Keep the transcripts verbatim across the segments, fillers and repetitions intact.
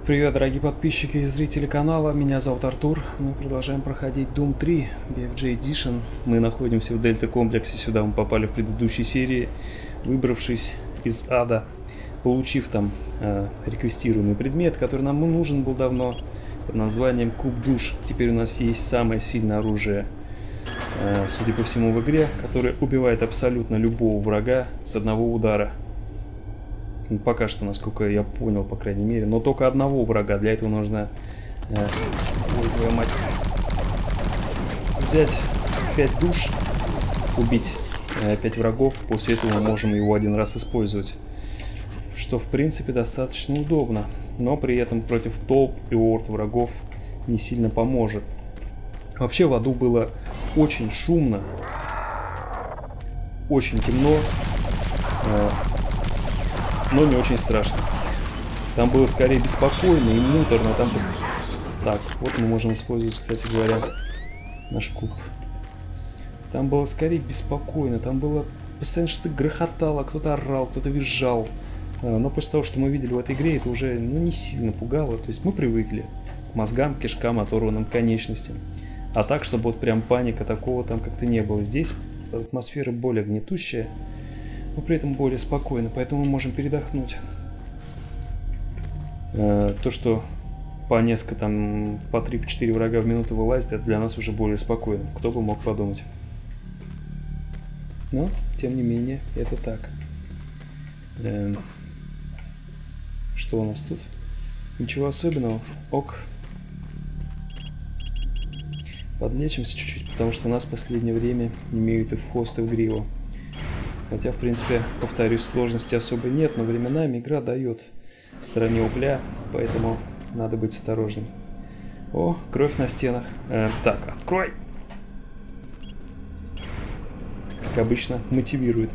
Привет, дорогие подписчики и зрители канала, меня зовут Артур. Мы продолжаем проходить Doom три би эф джей Edition. Мы находимся в Дельта-комплексе, сюда мы попали в предыдущей серии, выбравшись из ада, получив там э, реквестируемый предмет, который нам нужен был давно, под названием Куб душ. Теперь у нас есть самое сильное оружие, э, судя по всему, в игре, которое убивает абсолютно любого врага с одного удара. Пока что, насколько я понял, по крайней мере. Но только одного врага. Для этого нужно э, ой, твою мать, взять пять душ, убить э, пять врагов. После этого мы можем его один раз использовать. Что, в принципе, достаточно удобно. Но при этом против толп и орд врагов не сильно поможет. Вообще в аду было очень шумно. Очень темно. Э, но не очень страшно. Там было скорее беспокойно и муторно. Там пост... Так, вот мы можем использовать, кстати говоря, наш куб. Там было скорее беспокойно. Там было постоянно что-то грохотало, кто-то орал, кто-то визжал. Но после того, что мы видели в этой игре, это уже ну, не сильно пугало. То есть мы привыкли к мозгам, кишкам, оторванным конечностям. А так, чтобы вот прям паника, такого там как-то не было. Здесь атмосфера более гнетущая, но при этом более спокойно, поэтому мы можем передохнуть. Э, то, что по несколько там, по три-четыре врага в минуту вылазит, это для нас уже более спокойно. Кто бы мог подумать. Но, тем не менее, это так. Э, что у нас тут? Ничего особенного. Ок. Подлечимся чуть-чуть, потому что у нас в последнее время имеют и в хвост, и в гриву. Хотя, в принципе, повторюсь, сложности особо нет, но временами игра дает в стороне угля, поэтому надо быть осторожным. О, кровь на стенах. Э, так, открой! Как обычно, мотивирует.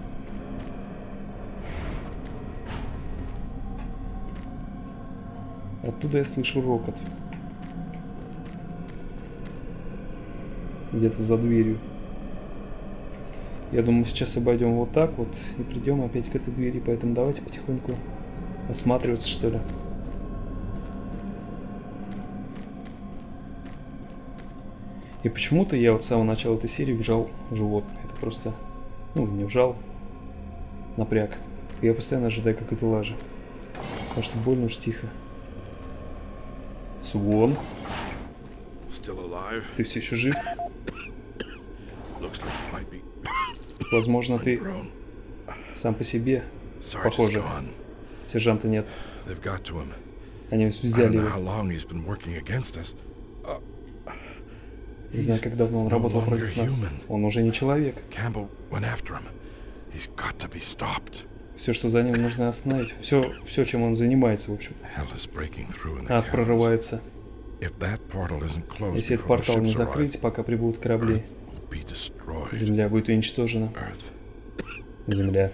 Оттуда я слышу рокот. Где-то за дверью. Я думаю, сейчас обойдем вот так вот и придем опять к этой двери, поэтому давайте потихоньку осматриваться, что ли. И почему-то я вот с самого начала этой серии вжал живот. Это просто, ну, не вжал, напряг. Я постоянно ожидаю какой-то лажи. Потому что больно уж тихо. Свон. Ты все еще жив? Возможно, ты сам по себе, похоже. Сержанта нет. Они взяли его. Не знаю, как давно он работал против нас. Он уже не человек. Все, что за ним нужно остановить. Все, все, чем он занимается, в общем. Ад прорывается. Если этот портал не закрыть, пока прибудут корабли, Земля будет уничтожена. Земля.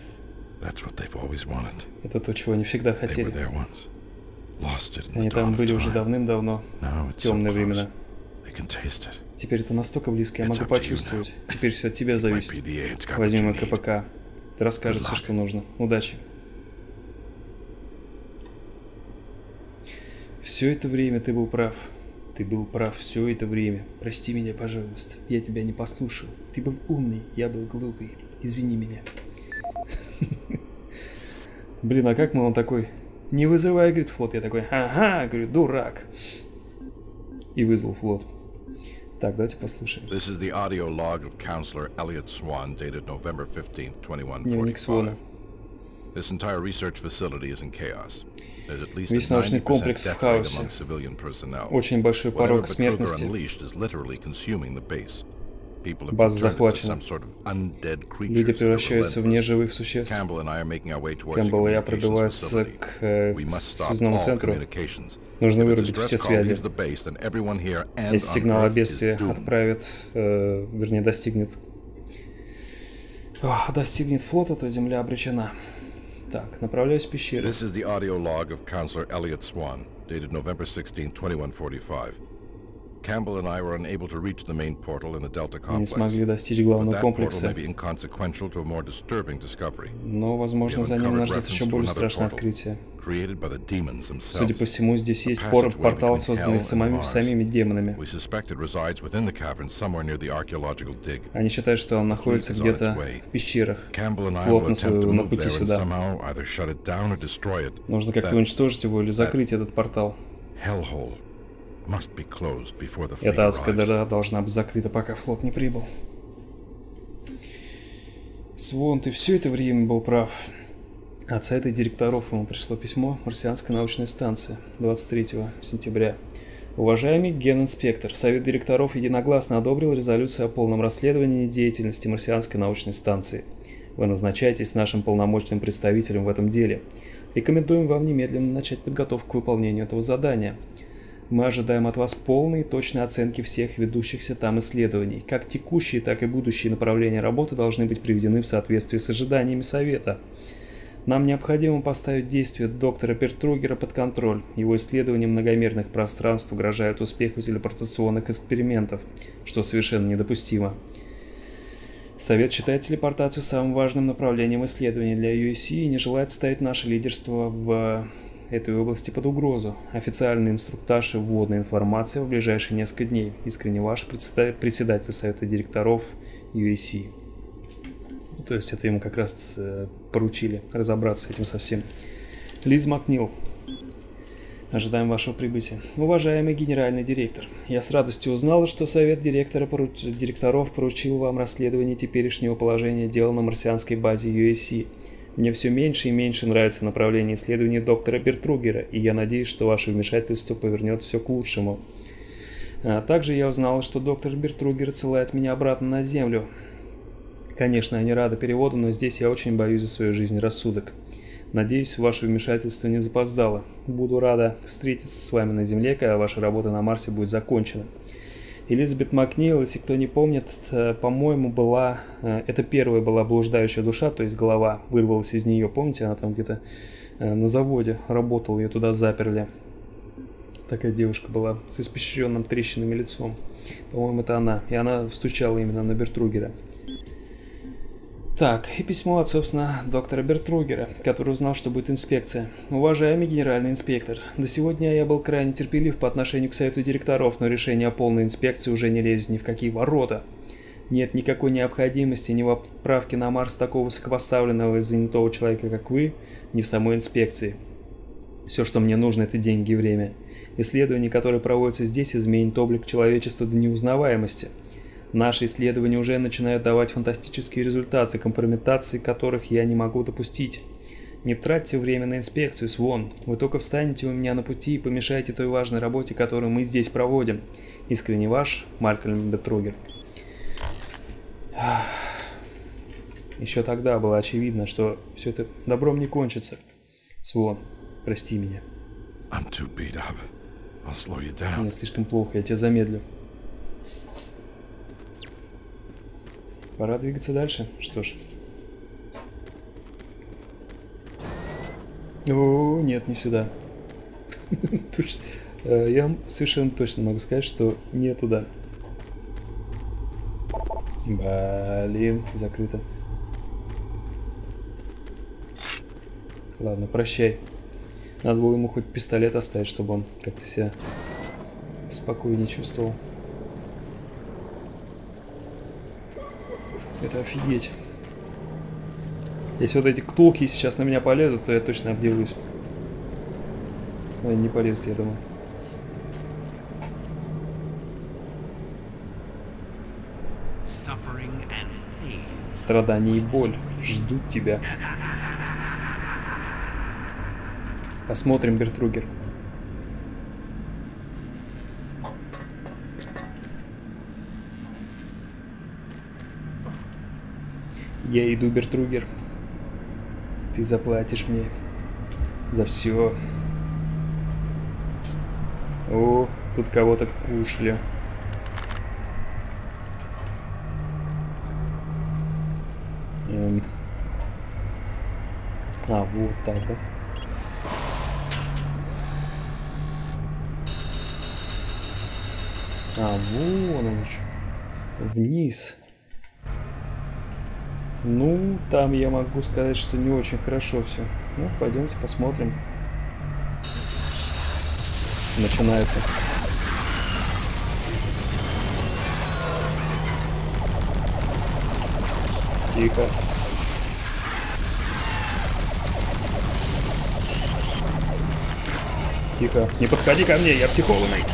Это то, чего они всегда хотели. Они там были уже давным-давно. Темные времена. Теперь это настолько близко, я могу почувствовать. Теперь все от тебя зависит. Возьми мой ка пэ ка. Ты расскажешь все, что нужно. Удачи. Все это время ты был прав. Ты был прав все это время. Прости меня, пожалуйста. Я тебя не послушал. Ты был умный, я был глупый. Извини меня. Блин, а как мы, он такой? Не вызывай, говорит, флот. Я такой, ага, говорю, дурак. И вызвал флот. Так, давайте послушаем. Дневник Свона. Весь научный комплекс в хаосе. Очень большой порог смертности. База захвачена. Люди превращаются в неживых существ. Кэмпбелл и я пробиваются к, э, к связному центру. Нужно вырубить все связи. Если сигнал о бедствии отправит, э, вернее достигнет, о, достигнет флота, то Земля обречена. Так, направляюсь в пещеру. This is the audio log of Counselor Elliot Swan, dated November sixteenth, twenty-one forty-five. Campbell and I were unable to reach the main portal in the Delta Мы не complex. смогли достичь But главного that portal may комплекса, be inconsequential to a more disturbing discovery. но, возможно, за ним нас ждет еще более страшное открытие. Created by the demons Судя themselves. по всему, здесь есть пор- портал, созданный самими, самими демонами. We suspect it resides within the cavern somewhere near the archaeological dig. Они считают, что он находится где-то в пещерах. Campbell and I Флот will на, attempt свою, to на move пути there and сюда. somehow either shut it down or destroy it. Нужно как-то That уничтожить его или закрыть этот портал. hellhole must be closed before the fleet Эта адская arrives. дыра должна быть закрыта, пока флот не прибыл. Свон, ты все это время был прав. От совета директоров ему пришло письмо марсианской научной станции двадцать третьего сентября. Уважаемый генинспектор, совет директоров единогласно одобрил резолюцию о полном расследовании деятельности марсианской научной станции. Вы назначаетесь нашим полномочным представителем в этом деле. Рекомендуем вам немедленно начать подготовку к выполнению этого задания. Мы ожидаем от вас полной и точной оценки всех ведущихся там исследований. Как текущие, так и будущие направления работы должны быть приведены в соответствии с ожиданиями совета. Нам необходимо поставить действия доктора Бертругера под контроль. Его исследования многомерных пространств угрожают успеху телепортационных экспериментов, что совершенно недопустимо. Совет считает телепортацию самым важным направлением исследований для ю эс си и не желает ставить наше лидерство в этой области под угрозу. Официальный инструктаж и вводная информация в ближайшие несколько дней. Искренне ваш председатель Совета директоров ю эс си. То есть это ему как раз поручили разобраться с этим совсем. Лиз Макнил. Ожидаем вашего прибытия. Уважаемый генеральный директор, я с радостью узнал, что совет директора поруч... директоров поручил вам расследование теперешнего положения дела на марсианской базе ю эс си. Мне все меньше и меньше нравится направление исследований доктора Бертругера, и я надеюсь, что ваше вмешательство повернет все к лучшему. А также я узнал, что доктор Бертругер отсылает меня обратно на Землю. Конечно, я не рада переводу, но здесь я очень боюсь за свою жизнь и рассудок. Надеюсь, ваше вмешательство не запоздало. Буду рада встретиться с вами на Земле, когда ваша работа на Марсе будет закончена. Элизабет Макнил, если кто не помнит, по-моему, была... Это первая была блуждающая душа, то есть голова вырвалась из нее. Помните, она там где-то на заводе работала, ее туда заперли. Такая девушка была с испещренным трещинами лицом. По-моему, это она. И она стучала именно на Бертругера. Так, и письмо от, собственно, доктора Бертругера, который узнал, что будет инспекция. Уважаемый генеральный инспектор, до сегодня я был крайне терпелив по отношению к совету директоров, но решение о полной инспекции уже не лезет ни в какие ворота. Нет никакой необходимости ни в отправке на Марс такого высокопоставленного и занятого человека, как вы, ни в самой инспекции. Все, что мне нужно, это деньги и время. Исследования, которые проводятся здесь, изменят облик человечества до неузнаваемости. Наши исследования уже начинают давать фантастические результаты, компрометации которых я не могу допустить. Не тратьте время на инспекцию, Свон. Вы только встанете у меня на пути и помешаете той важной работе, которую мы здесь проводим. Искренне ваш, Малькольм Бертругер. Еще тогда было очевидно, что все это добром не кончится. Свон, прости меня. Мне слишком плохо, я тебя замедлю. Пора двигаться дальше. Что ж. О, нет, не сюда. Я совершенно точно могу сказать, что не туда. Блин, закрыто. Ладно, прощай. Надо было ему хоть пистолет оставить, чтобы он как-то себя спокойнее чувствовал. Это офигеть. Если вот эти ктулки сейчас на меня полезут, то я точно обделаюсь. Но они не полезут, я думаю. Страдания и боль ждут тебя. Посмотрим, Бертругер. Я иду, Бертругер. Ты заплатишь мне за все. О, тут кого-то кушали. Эм. А, вот так, да? А, вон он что. Вниз. Ну, там я могу сказать, что не очень хорошо все. Ну, пойдемте посмотрим. Начинается. Тихо. Тихо. Не подходи ко мне, я психованный.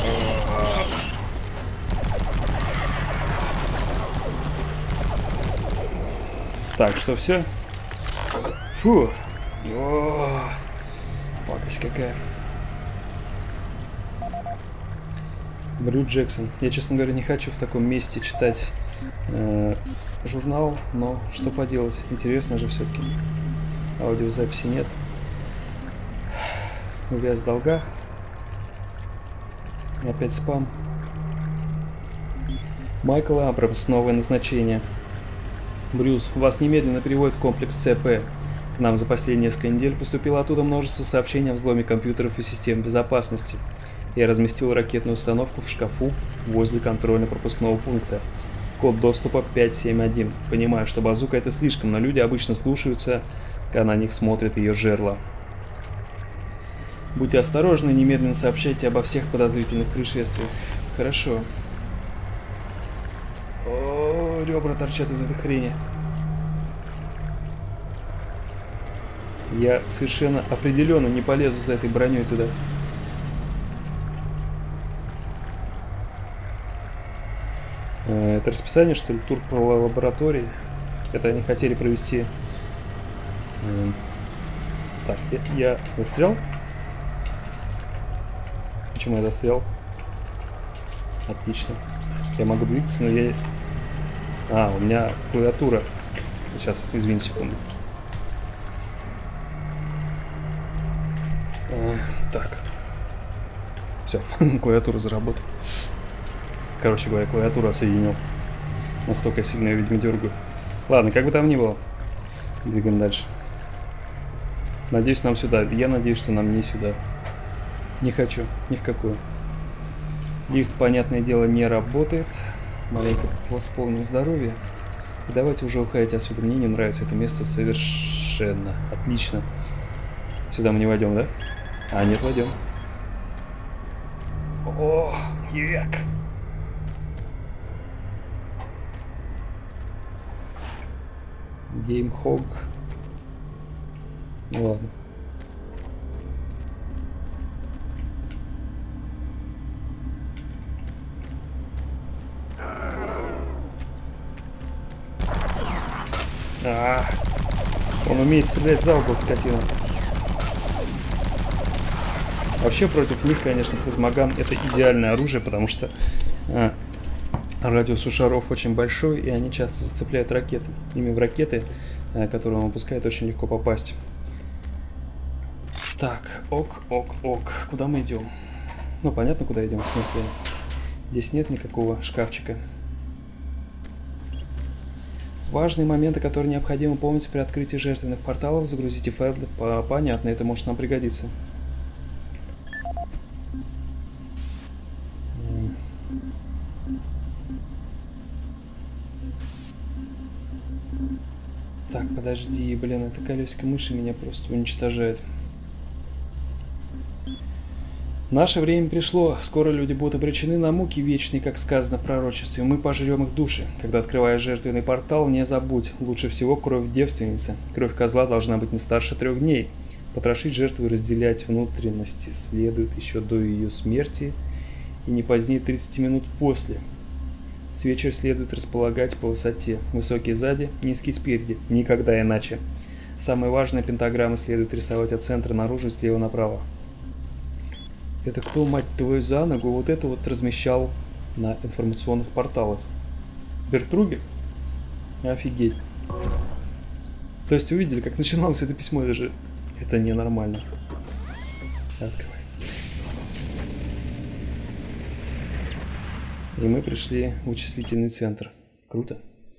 Так, что все? Фу. О, пакость какая. Брю Джексон. Я, честно говоря, не хочу в таком месте читать э, журнал, но что поделать? Интересно же все-таки. Аудиозаписи нет. Увяз в долгах. Опять спам. Майкл Абрамс. Новое назначение. Брюс, вас немедленно переводят в комплекс ЦП. К нам за последние несколько недель поступило оттуда множество сообщений о взломе компьютеров и систем безопасности. Я разместил ракетную установку в шкафу возле контрольно-пропускного пункта. Код доступа пять семь один. Понимаю, что базука это слишком, но люди обычно слушаются, когда на них смотрят ее жерла. Будьте осторожны и немедленно сообщайте обо всех подозрительных происшествиях. Хорошо. О, ребра торчат из этой хрени. Я совершенно определенно не полезу за этой броней туда. Это расписание, что ли, тур по лаборатории. Это они хотели провести. Так, я, я застрял? Почему я застрял? Отлично. Я могу двигаться, но я... А, у меня клавиатура. Сейчас, извините, секунду. А, так. Все, клавиатура заработала. Короче говоря, клавиатуру отсоединил. Настолько сильно я, видимо, дергаю. Ладно, как бы там ни было. Двигаем дальше. Надеюсь, нам сюда. Я надеюсь, что нам не сюда. Не хочу. Ни в какую. Лифт, понятное дело, не работает. Маленько восполним здоровье. И давайте уже уходить отсюда. Мне не нравится это место совершенно. Отлично. Сюда мы не войдем, да? А, нет, войдем. О, ек! Геймхог. Ну ладно. А, он умеет стрелять за угол, скотина. Вообще против них, конечно, плазмоган это идеальное оружие, потому что а, радиус у шаров очень большой, и они часто зацепляют ракеты. Ими в ракеты, а, которые он выпускает, очень легко попасть. Так, ок, ок, ок. Куда мы идем? Ну, понятно, куда идем, в смысле. Здесь нет никакого шкафчика. Важные моменты, которые необходимо помнить при открытии жертвенных порталов. Загрузите файлы. Понятно, это может нам пригодиться. Так, подожди, блин, это колесико мыши меня просто уничтожает. Наше время пришло. Скоро люди будут обречены на муки вечные, как сказано в пророчестве. Мы пожрем их души. Когда открываешь жертвенный портал, не забудь. Лучше всего кровь девственницы. Кровь козла должна быть не старше трех дней. Потрошить жертву и разделять внутренности следует еще до ее смерти и не позднее тридцати минут после. Свечи следует располагать по высоте. Высокий сзади, низкий спереди. Никогда иначе. Самые важные пентаграммы следует рисовать от центра наружу и слева направо. Это кто, мать твою, за ногу вот это вот размещал на информационных порталах? Бертруги? Офигеть. То есть вы видели, как начиналось это письмо? Это же... Это ненормально. Открывай. И мы пришли в вычислительный центр. Круто.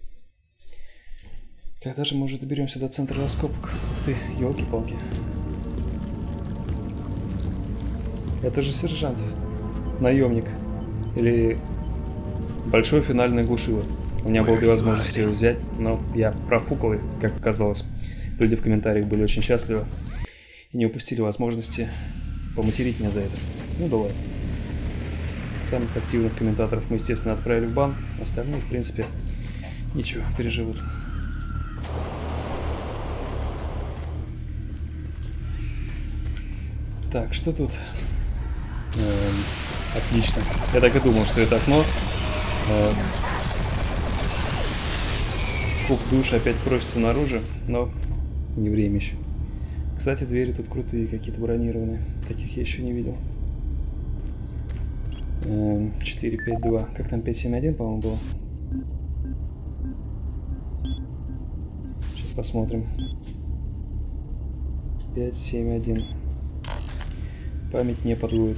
Когда же, может, доберемся до центра раскопок? Ух ты, елки-палки. Это же сержант. Наемник. Или Большое финальное глушило. У меня было две возможности его взять, но я профукал их, как оказалось. Люди в комментариях были очень счастливы и не упустили возможности поматерить меня за это. Ну да ладно. Самых активных комментаторов мы, естественно, отправили в бан. Остальные, в принципе, ничего, переживут. Так, что тут? Эм, отлично. Я так и думал, что это окно. Эм, Куб душ опять просится наружу, но не время еще. Кстати, двери тут крутые, какие-то бронированные. Таких я еще не видел. Эм, четыре пять два. Как там пять семь один, по-моему, было? Сейчас посмотрим. пять семь один. Память не подводит.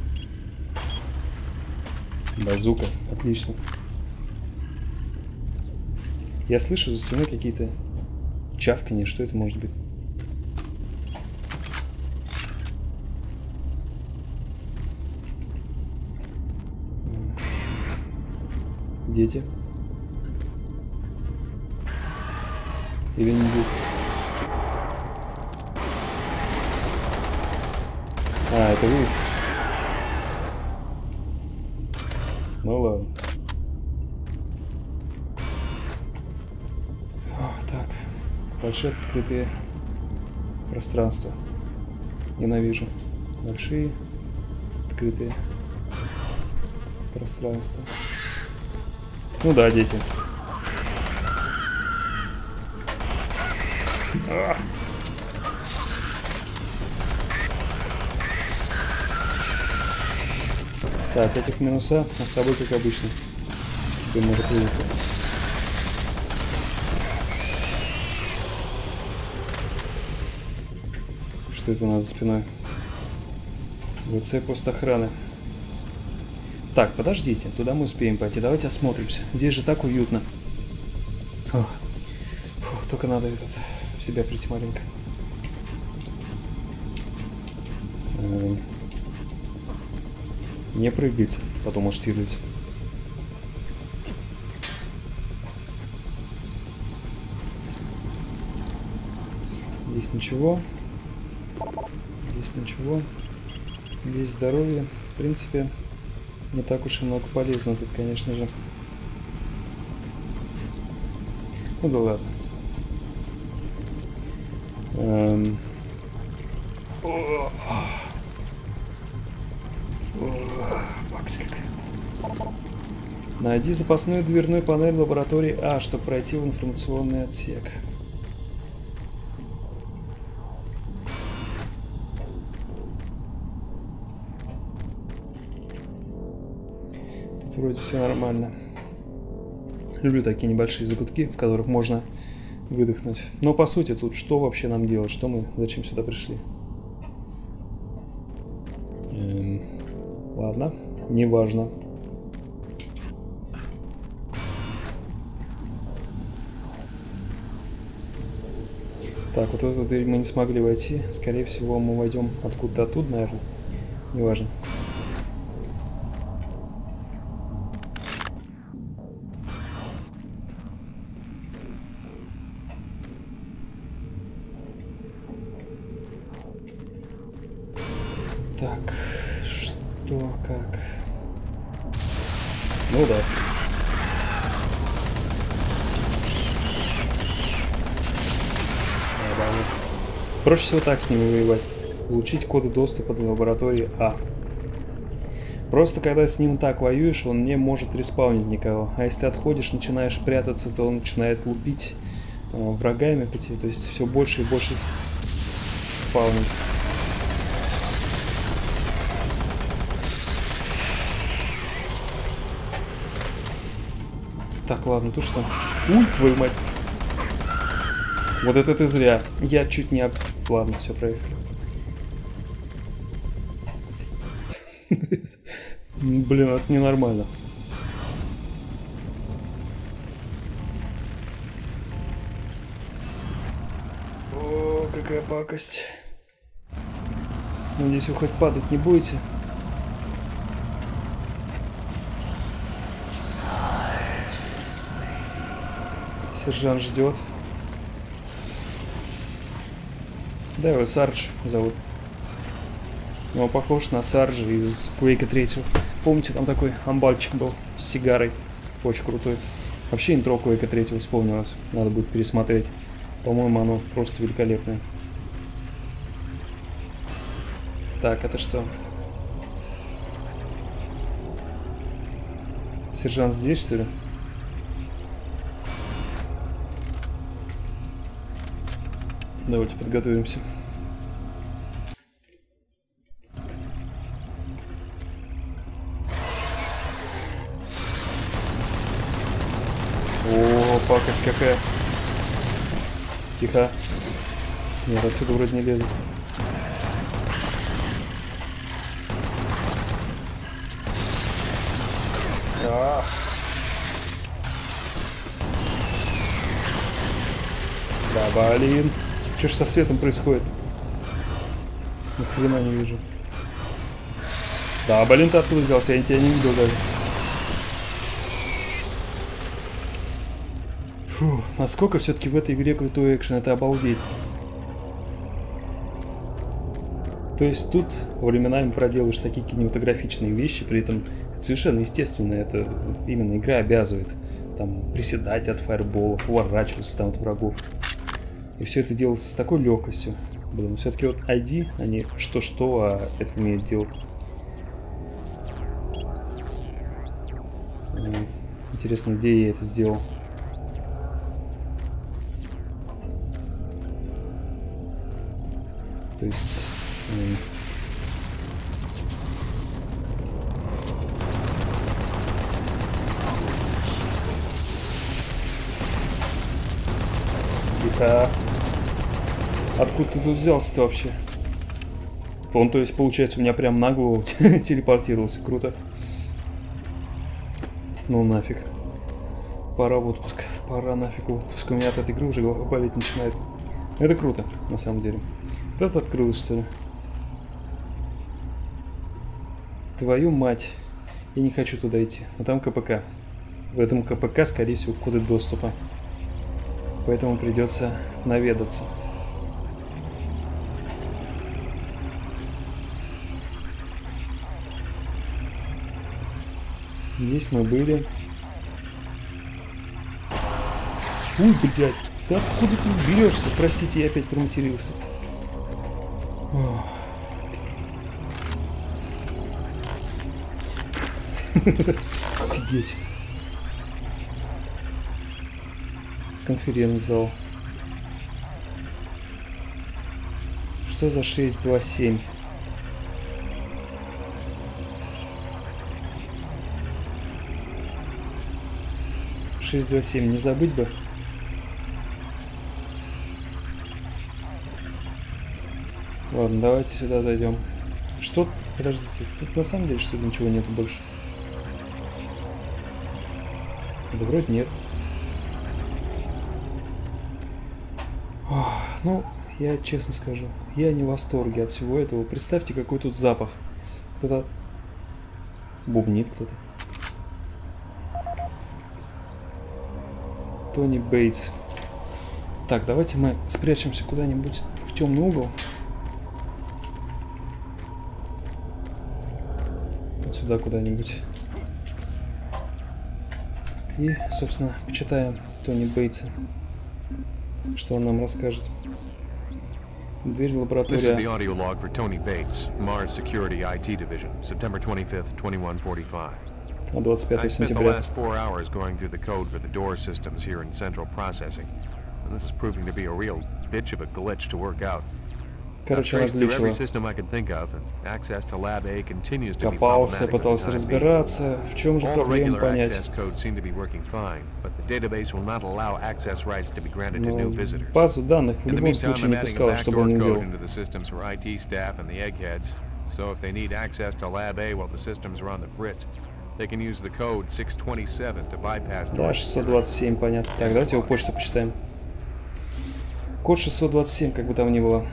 Базука. Отлично. Я слышу за стеной какие-то чавканье. Что это может быть? Дети? Или не дети? А, это вы? Ну ладно. О, так. Большие открытые пространства. Ненавижу. Большие открытые пространства. Ну да, дети. А! Так, этих минуса, а с тобой как обычно. Теперь может выйти. Что это у нас за спиной? ВЦ пост охраны. Так, подождите, туда мы успеем пойти. Давайте осмотримся. Здесь же так уютно. Фух, Фух, только надо этот, в себя прийти маленько. Эм. Не прыгайте, потом может штирлиц. Здесь ничего. Здесь ничего. Здесь здоровье. В принципе, не так уж и много полезно тут, конечно же. Ну да ладно. Эм... О, бакс как. Найди запасную дверную панель лаборатории А, чтобы пройти в информационный отсек. Тут вроде все нормально. Люблю такие небольшие закутки, в которых можно выдохнуть. Но по сути тут что вообще нам делать? Что мы, зачем сюда пришли? Эм, ладно, неважно. Так, вот эту дверь мы не смогли войти. Скорее всего, мы войдем откуда-то оттуда, наверное. Неважно. Так, что, как? Ну да. Проще всего так с ними воевать. Получить коды доступа для лаборатории А. Просто когда с ним так воюешь, он не может респаунить никого. А если ты отходишь, начинаешь прятаться, то он начинает лупить э, врагами по тебе. То есть все больше и больше спаунить. Так, ладно, тут что? Ой, твою мать. Вот это ты зря. Я чуть не... Об... Ладно, все, проехали. Блин, это ненормально. О, какая пакость. Надеюсь, вы хоть падать не будете. Сержант ждет. Да, его Сардж зовут. Он похож на Сарджа из Квейка третьего. Помните, там такой амбальчик был с сигарой. Очень крутой. Вообще интро Квейка третьего вспомнилось. Надо будет пересмотреть. По-моему, оно просто великолепное. Так, это что? Сержант здесь, что ли? Давайте подготовимся. О, пакость какая. Тихо. Нет, отсюда вроде не лезут. А. Да, блин. Что ж со светом происходит? Ни хрена не вижу. Да, блин, ты откуда взялся? Я тебя не видел даже. Фу, насколько все-таки в этой игре крутой экшен, это обалдеть. То есть тут временами проделаешь такие кинематографичные вещи, при этом это совершенно естественно, это именно игра обязывает там приседать от фаерболов, уворачиваться там от врагов. И все это делается с такой легкостью. Блин, все-таки вот ай ди, они что-что, а это умеют делать. Интересно, где я это сделал. То есть... Тихо. Откуда ты тут взялся-то вообще? Он, то есть, получается, у меня прям на голову телепортировался. Круто. Ну нафиг. Пора в отпуск. Пора нафиг в отпуск. У меня от этой игры уже голова болеть начинает. Это круто, на самом деле. Вот это открылось, что ли? Твою мать. Я не хочу туда идти. Но там ка пэ ка. В этом ка пэ ка, скорее всего, коды доступа. Поэтому придется наведаться. Здесь мы были. Ой, блядь. Да откуда ты берешься? Простите, я опять проматерился. Офигеть. Конференц-зал. Что за шесть два семь? шесть два семь, не забыть бы. Ладно, давайте сюда зайдем. Что? Подождите, тут на самом деле что-то ничего нету больше. Да вроде нет. Ох, ну, я честно скажу, я не в восторге от всего этого. Представьте, какой тут запах. Кто-то бубнит, кто-то. Тони Бейтс. Так, давайте мы спрячемся куда-нибудь в темный угол. Вот сюда куда-нибудь. И, собственно, почитаем Тони Бейтса. Что он нам расскажет. Дверь лаборатория. This is the audio log for Tony Bates, Mars Security ай ти Division, September twenty-fifth, twenty-one forty-five. двадцать пятого I spent the сентября. last four hours going through the code for the door systems here in central processing, and this is proving to be a real bitch of a glitch to work out. Короче, она глючила. Копался, пытался разбираться, в чем же проблема понять. Но базу данных в любом случае не пускала, чтобы он не делал. Да, шестьсот двадцать семь, понятно. Так, давайте его почту почитаем. Код шестьсот двадцать семь, как бы там ни было.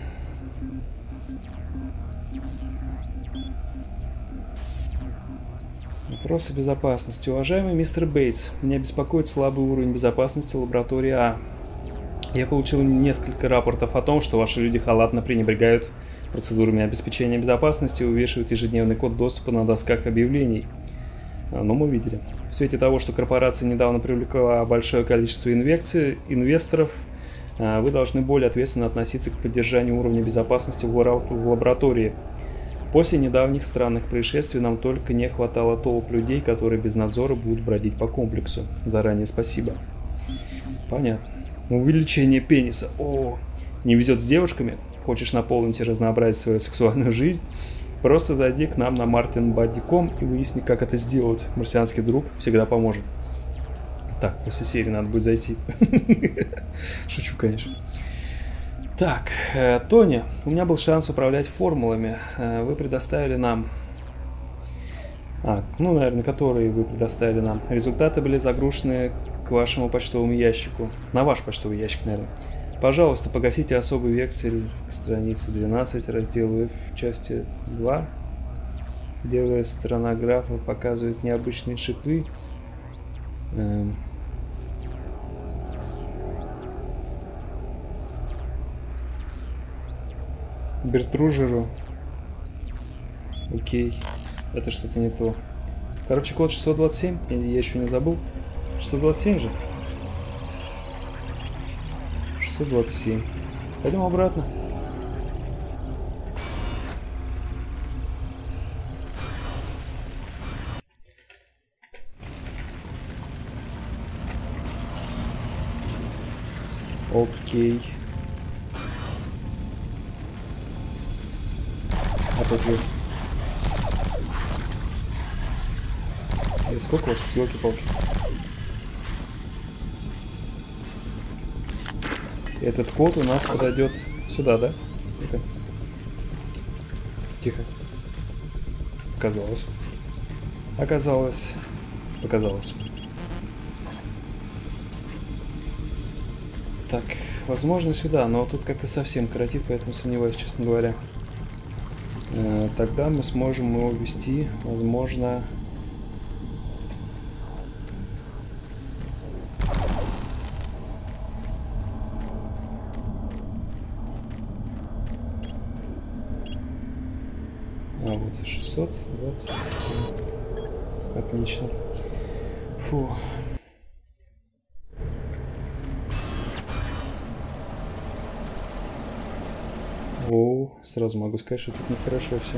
Вопросы безопасности. Уважаемый мистер Бейтс, меня беспокоит слабый уровень безопасности лаборатории А. Я получил несколько рапортов о том, что ваши люди халатно пренебрегают процедурами обеспечения безопасности и увешивают ежедневный код доступа на досках объявлений. Но мы видели. В свете того, что корпорация недавно привлекла большое количество инвекций, инвесторов, вы должны более ответственно относиться к поддержанию уровня безопасности в лаборатории. После недавних странных происшествий нам только не хватало толп людей, которые без надзора будут бродить по комплексу. Заранее спасибо. Понятно. Увеличение пениса. О, не везет с девушками? Хочешь наполнить и разнообразить свою сексуальную жизнь? Просто зайди к нам на мартин бадди точка ком и выясни, как это сделать. Марсианский друг всегда поможет. Так, после серии надо будет зайти. Шучу, конечно. Так, э, Тони, у меня был шанс управлять формулами. Э, вы предоставили нам... А, ну, наверное, которые вы предоставили нам. Результаты были загружены к вашему почтовому ящику. На ваш почтовый ящик, наверное. Пожалуйста, погасите особый вексель к странице двенадцать, раздел F, части два. Левая сторона графа показывает необычные шипы. Эм... Бертружеру. Окей. Это что-то не то. Короче, код шестьсот двадцать семь. Я, я еще не забыл. шестьсот двадцать семь же. шестьсот двадцать семь. Пойдем обратно. Окей. Опять. И сколько у вас? Ёлки-палки. Этот код у нас подойдет сюда, да? Тихо. Тихо. Оказалось. Оказалось. Показалось. Так, возможно сюда, но тут как-то совсем коротит, поэтому сомневаюсь, честно говоря. Э, тогда мы сможем его ввести, возможно... А, вот шестьсот двадцать семь. Отлично. Фу. О, сразу могу сказать, что тут нехорошо все.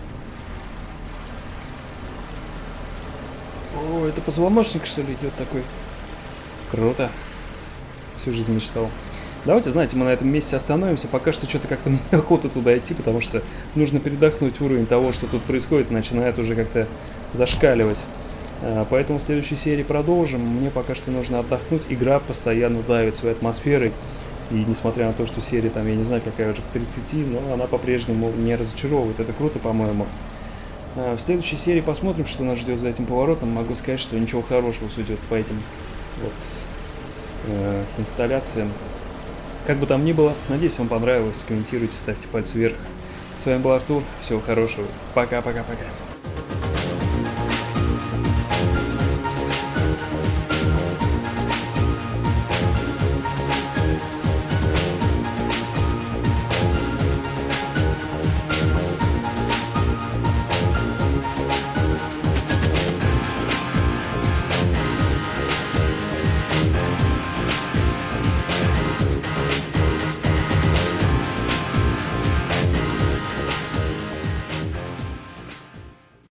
О, это позвоночник, что ли, идет такой? Круто. Всю жизнь мечтал. Давайте, знаете, мы на этом месте остановимся. Пока что что-то как-то мне охота туда идти, потому что нужно передохнуть. Уровень того, что тут происходит, начинает уже как-то зашкаливать. Поэтому в следующей серии продолжим. Мне пока что нужно отдохнуть. Игра постоянно давит своей атмосферой. И несмотря на то, что серия там, я не знаю, какая уже к тридцати, но она по-прежнему не разочаровывает. Это круто, по-моему. В следующей серии посмотрим, что нас ждет за этим поворотом. Могу сказать, что ничего хорошего судят по этим вот э, инсталляциям. Как бы там ни было, надеюсь, вам понравилось. Комментируйте, ставьте пальцы вверх. С вами был Артур. Всего хорошего. Пока-пока-пока.